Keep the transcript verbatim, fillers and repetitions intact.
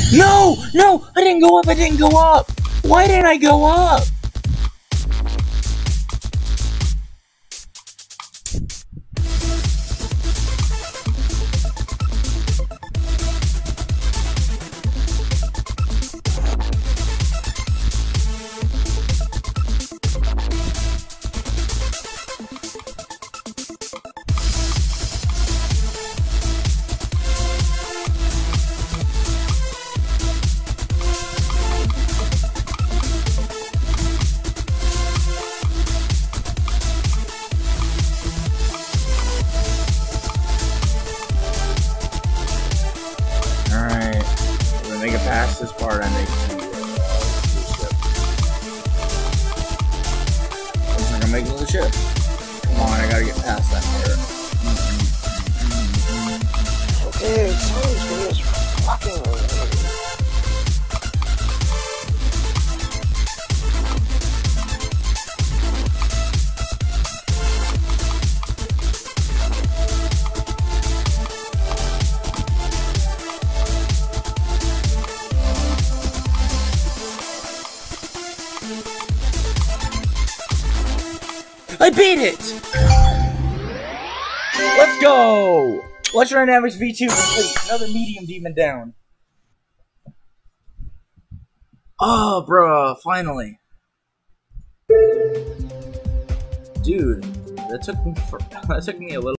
No! No! I didn't go up! I didn't go up! Why didn't I go up? Make it past this part, I make it to the ship. Looks like I'm making the ship. Come on, I gotta get past that part. Okay, it sounds really is fucking weird. I beat it! Let's go! Electrodynamix V two complete. Another medium demon down. Oh, bruh, finally. Dude, that took me for, that took me a little